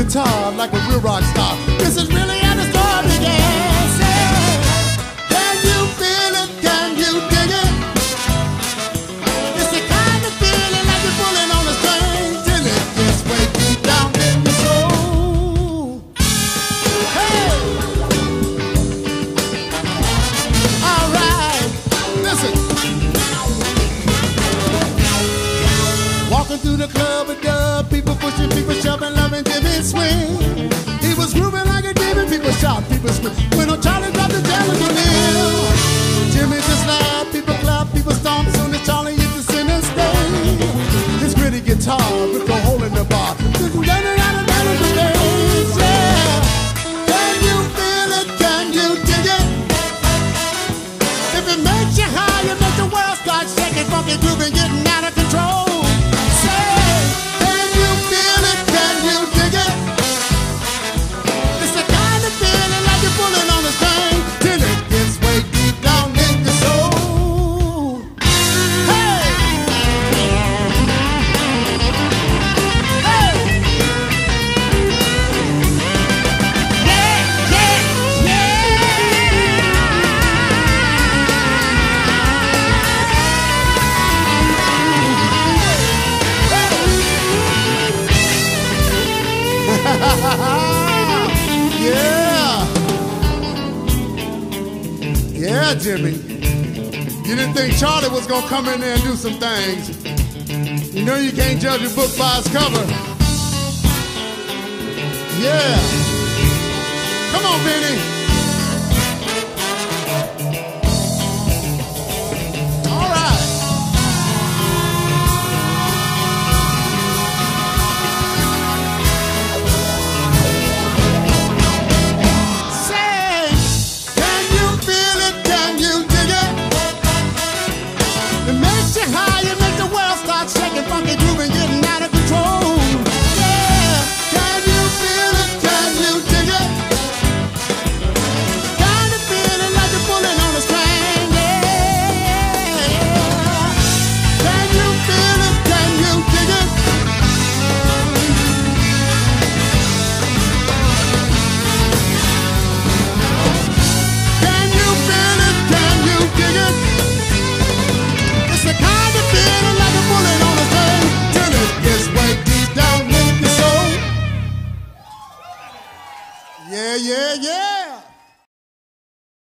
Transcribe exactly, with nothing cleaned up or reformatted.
guitar like a real rock star. This is really how the story began. Say, can you feel it? Can you dig it? It's the kind of feeling like you're pulling on a string till it gets way deep down in your soul. Hey! All right, listen. Walking through the club with dub, people pushing, people shoving, loving Jimmy swing. He was grooving like a demon, people shout, people scream. When old Charlie dropped the jam in the nail, Jimmy just laughed, people clap, people stomp. Soon as Charlie hit the center stage, his gritty guitar ripped a hole in the bar. Just running out and down the stage, yeah. Can you feel it? Can you dig it? If it makes you high, you make the world start shaking, funky grooving, getting out of control. Yeah. Yeah, Jimmy. You didn't think Charlie was gonna come in there and do some things. You know you can't judge a book by its cover. Yeah. Come on, Benny.